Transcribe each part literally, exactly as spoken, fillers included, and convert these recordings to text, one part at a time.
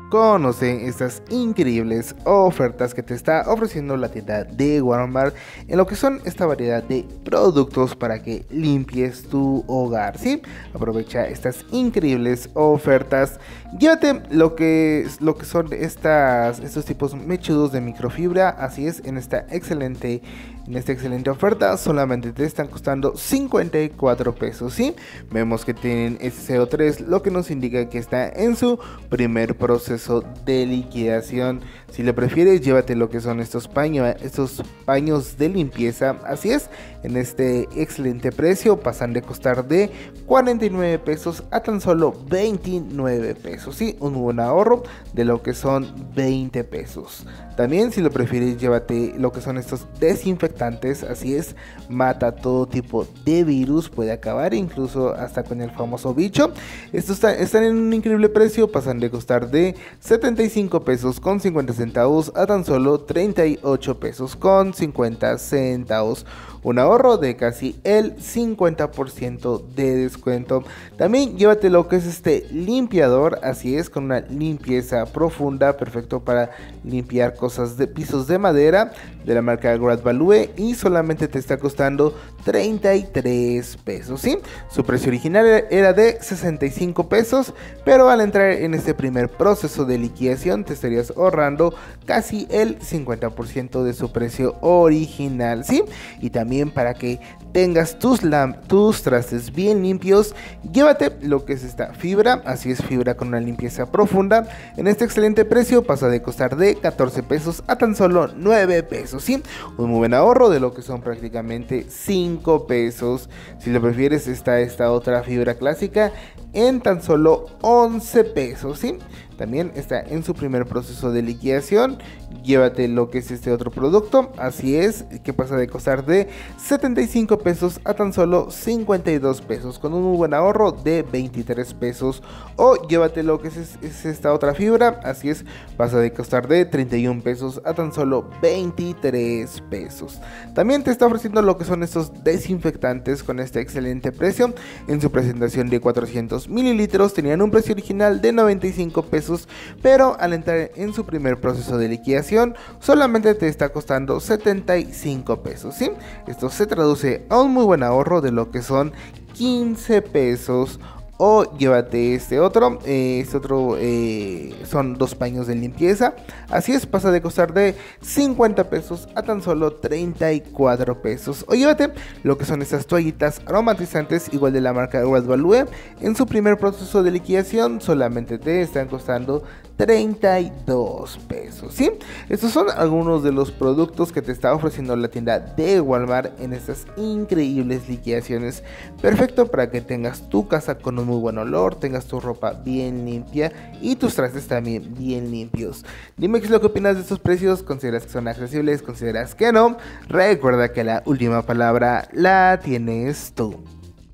Conoce estas increíbles ofertas que te está ofreciendo la tienda de Walmart en lo que son esta variedad de productos para que limpies tu hogar, ¿sí? Aprovecha estas increíbles ofertas. Llévate lo que, lo que son estas, estos tipos mechudos de microfibra, así es, en esta excelente, en esta excelente oferta. Solamente te están costando cincuenta y cuatro pesos, ¿sí? Vemos que tienen S C O tres, lo que nos indica que está en su primer proceso de liquidación. Si lo prefieres, llévate lo que son estos paños, estos paños de limpieza, así es, en este excelente precio. Pasan de costar de cuarenta y nueve pesos a tan solo veintinueve pesos, sí, un buen ahorro de lo que son veinte pesos. También, si lo prefieres, llévate lo que son estos desinfectantes, así es, mata todo tipo de virus, puede acabar incluso hasta con el famoso bicho. Estos está, están en un increíble precio, pasan de costar de setenta y cinco pesos con cincuenta centavos a tan solo treinta y ocho pesos con cincuenta centavos. Un ahorro de casi el cincuenta por ciento de descuento. También llévate lo que es este limpiador, así es, con una limpieza profunda, perfecto para limpiar cosas de pisos de madera, de la marca Great Value, y solamente te está costando treinta y tres pesos, ¿sí? Su precio original era de sesenta y cinco pesos, pero al entrar en este primer proceso de liquidación te estarías ahorrando casi el cincuenta por ciento de su precio original, ¿sí? Y también para que tengas tus, tus trastes bien limpios, llévate lo que es esta fibra, así es, fibra con una limpieza profunda. En este excelente precio pasa de costar de catorce pesos a tan solo nueve pesos, ¿sí? Un muy buen ahorro de lo que son prácticamente cinco pesos. Si lo prefieres, está esta otra fibra clásica en tan solo once pesos, ¿sí? También está en su primer proceso de liquidación. Llévate lo que es este otro producto, así es, que pasa de costar de setenta y cinco pesos a tan solo cincuenta y dos pesos, con un muy buen ahorro de veintitrés pesos. O llévate lo que es, es esta otra fibra, así es, pasa de costar de treinta y un pesos a tan solo veintitrés pesos. También te está ofreciendo lo que son estos desinfectantes con este excelente precio. En su presentación de cuatrocientos mililitros tenían un precio original de noventa y cinco pesos, pero al entrar en su primer proceso de liquidación solamente te está costando setenta y cinco pesos, ¿sí? Esto se traduce a un muy buen ahorro de lo que son quince pesos. O llévate este otro, eh, este otro eh, son dos paños de limpieza, así es, pasa de costar de cincuenta pesos a tan solo treinta y cuatro pesos. O llévate lo que son estas toallitas aromatizantes, igual de la marca Great Value. En su primer proceso de liquidación solamente te están costando treinta y dos pesos, ¿sí? Estos son algunos de los productos que te está ofreciendo la tienda de Walmart en estas increíbles liquidaciones. Perfecto para que tengas tu casa con un muy buen olor, tengas tu ropa bien limpia y tus trastes también bien limpios. Dime qué es lo que opinas de estos precios. ¿Consideras que son accesibles? ¿Consideras que no? Recuerda que la última palabra la tienes tú.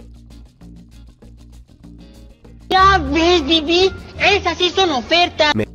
Ya ves, Vivi, esas sí son ofertas. Me